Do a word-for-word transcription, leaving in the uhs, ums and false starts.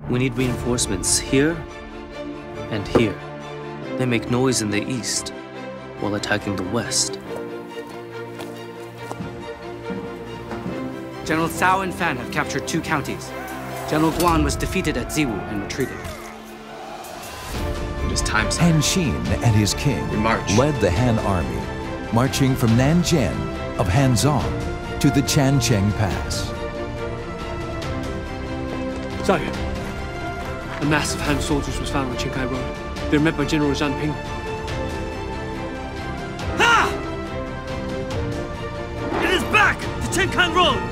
We need reinforcements here and here. They make noise in the east while attacking the west. General Cao and Fan have captured two counties. General Guan was defeated at Ziwu and retreated. It is time, sir. Han Xin and his king We march. led the Han army, marching from Nanjian of Hanzhong to the Chancheng Pass. Sire, a mass of Han soldiers was found on Qingkai Road. They're met by General Zhan Ping. It is back to Qingkai Road!